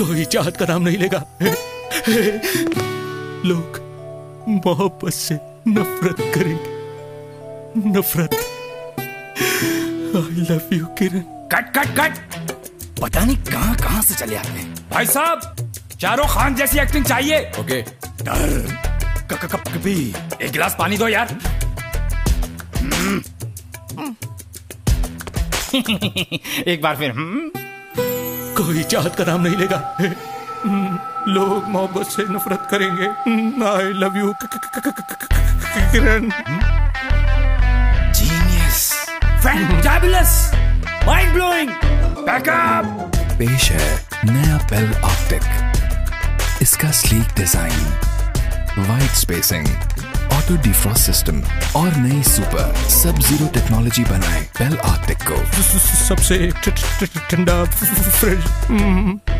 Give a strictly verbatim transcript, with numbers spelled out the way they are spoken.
कोई चाहत का नाम नहीं लेगा। लोग मोहब्बत से नफरत करेंगे, नफरत। I love you Kiran. Cut cut cut, पता नहीं कहां कहां से चले आते हैं। भाई साहब, शाहरुख खान जैसी एक्टिंग चाहिए। ओके। कभी एक गिलास पानी दो यार। एक बार फिर। कोई चाहत का नाम नहीं लेगा। लोग मोहब्बत से नफरत करेंगे। I love you Kiran. Genius, fantabulous, mind blowing, backup. पेश है नया बेल ऑप्टिक। इसका sleek design, wide spacing, auto defrost system और नई सुपर सब जीरो टेक्नोलॉजी बनाए बेल ऑप्टिक को सबसे ठंडा फ्रिज।